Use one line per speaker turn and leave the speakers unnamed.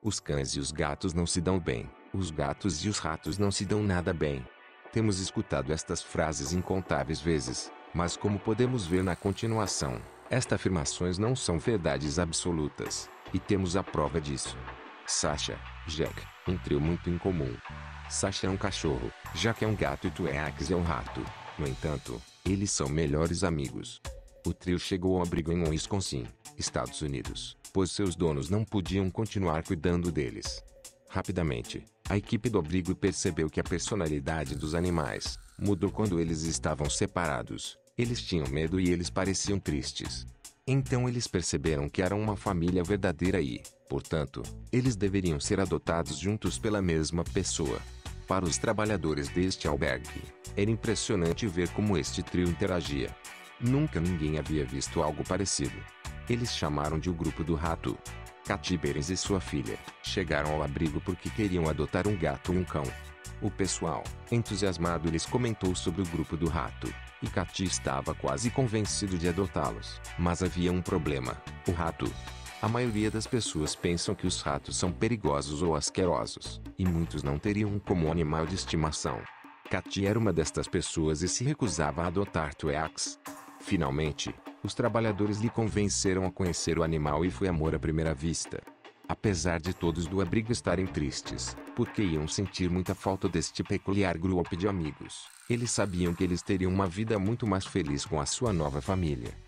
Os cães e os gatos não se dão bem, os gatos e os ratos não se dão nada bem. Temos escutado estas frases incontáveis vezes, mas como podemos ver na continuação, estas afirmações não são verdades absolutas, e temos a prova disso. Sasha, Jack, um trio muito incomum. Sasha é um cachorro, Jack é um gato e Tweaks é um rato. No entanto, eles são melhores amigos. O trio chegou ao abrigo em Wisconsin, Estados Unidos, pois seus donos não podiam continuar cuidando deles. Rapidamente, a equipe do abrigo percebeu que a personalidade dos animais mudou quando eles estavam separados. Eles tinham medo e eles pareciam tristes. Então eles perceberam que eram uma família verdadeira e, portanto, eles deveriam ser adotados juntos pela mesma pessoa. Para os trabalhadores deste albergue, era impressionante ver como este trio interagia. Nunca ninguém havia visto algo parecido. Eles chamaram de o grupo do rato. Katy Behrens e sua filha chegaram ao abrigo porque queriam adotar um gato e um cão. O pessoal, entusiasmado, lhes comentou sobre o grupo do rato, e Katy estava quase convencido de adotá-los. Mas havia um problema: o rato. A maioria das pessoas pensam que os ratos são perigosos ou asquerosos, e muitos não teriam como animal de estimação. Katy era uma destas pessoas e se recusava a adotar Tweaks. Finalmente, os trabalhadores lhe convenceram a conhecer o animal e foi amor à primeira vista. Apesar de todos do abrigo estarem tristes, porque iam sentir muita falta deste peculiar grupo de amigos, eles sabiam que eles teriam uma vida muito mais feliz com a sua nova família.